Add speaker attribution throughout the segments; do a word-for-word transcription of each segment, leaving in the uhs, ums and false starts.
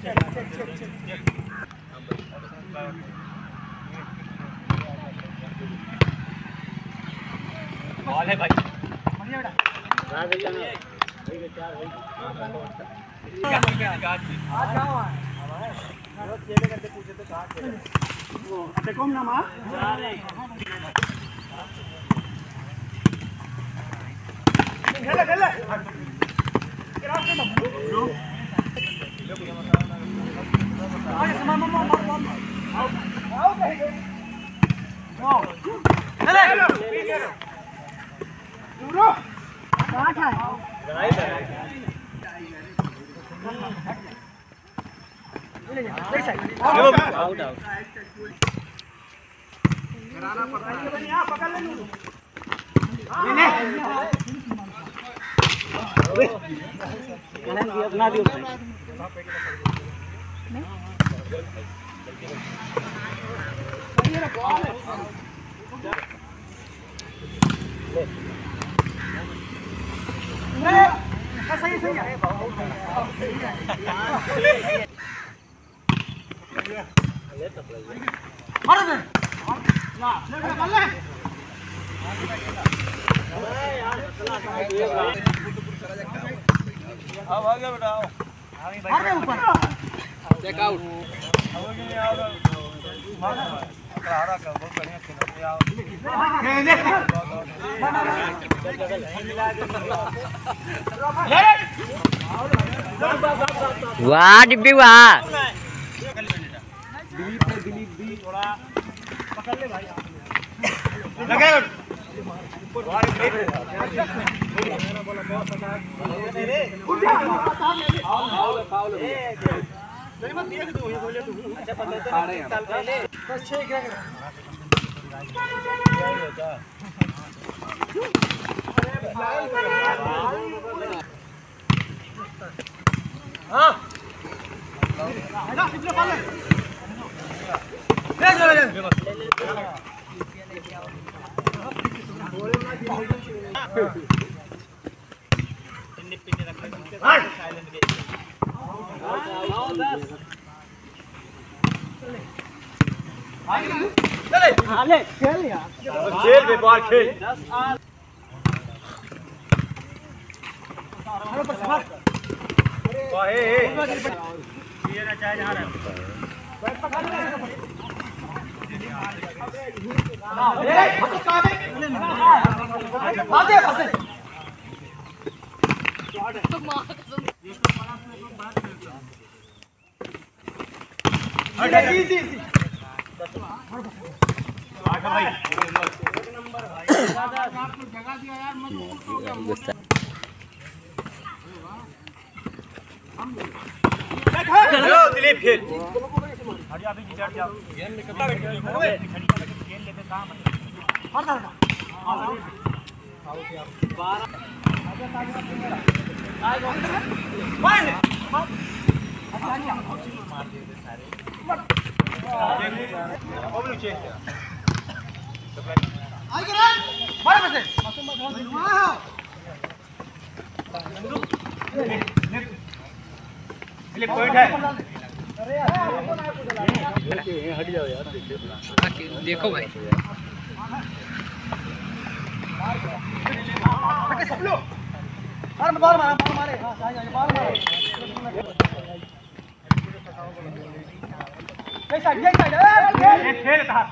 Speaker 1: ball है भाई बढ़िया बेटा आ गया ना भाई के चार भाई आज जाओ वो खेले करते पूछे तो कहां खेले वो देखो ना मां जा रे खेले खेले क्रास के लो आगे से मार मार मार मार आओ आओ कहीं आओ खेले दूरो कहां था लड़ाई लड़ाई आउट आउट कराना पड़ता है बनी यहां पकड़ ले ले अबे कलन दिया बना दियो नहीं ये रे बॉल ले ले सही सही है मार दे ना ले बल्ले आओ आ गया बेटा आओ मार दे ऊपर चेक आउट मार हरा का बहुत बढ़िया खेला आओ
Speaker 2: वाह डिब्बी वाह
Speaker 1: दिलीप ने दिलीप भी थोड़ा पकड़ ले भाई लगे और फाउल फाउल नहीं मत दिया तू ये बोले तू अच्छा पकड़ ले साल पहले बस छह क्या कर हां ना कितने बॉल है ले ले ले पिन्ने पिन्ने रख ले साइलेंट के आओ दस चले हाले खेल यार खेल बे बॉल खेल दस आठ अरे बस मार वाह हे ये ना चाहे जहां रहे बैट पकड़ ले ए हट का दे फादे फादे तो मार कसम ये तो बड़ा से बात करता हट इजी इजी आठ भाई एक नंबर भाई दादा आपको जगह दिया यार मत हो गया हेलो दिलीप खेल हट जा अभी हट जा गेम में कभी खड़ी गेम लेते काम मार डाल आओ क्या बारह आगे ताजा आए गो वन मार दे सारे ओबलू चेंज आई करे मार बसे वाह ले पॉइंट है अरे हट जाओ यार देखो
Speaker 2: देखो भाई
Speaker 1: सब लोग मार बॉल मार बॉल मारे हां जा बॉल मारे कैसा कैसा ये खेल था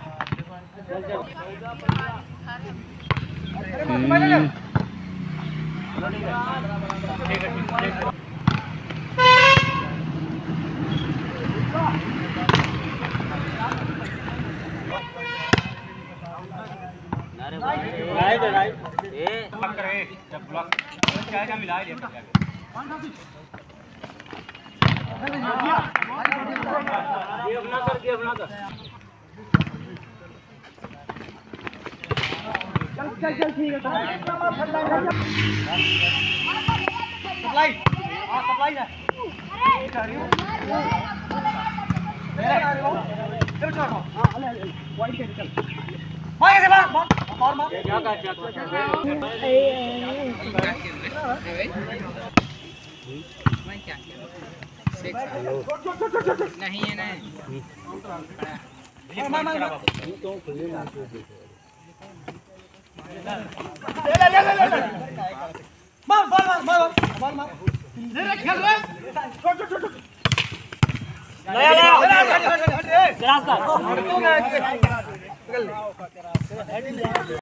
Speaker 1: अरे मत मार ले ठीक है ठीक है राइट राइट ए ब्लॉक करे जब ब्लॉक क्या क्या मिला है ये अपना कर के अपना कर चल चल चल ठीक है सप्लाई हां सप्लाई है चल चल हां ले पॉइंट के चल मार के मार मार मार क्या कर क्या कर मैं क्या
Speaker 3: नहीं है नहीं
Speaker 1: मार मार मार मार मार मार मार मार ले रे खेल रे छोड़ छोड़ छोड़ ले ले जरा सा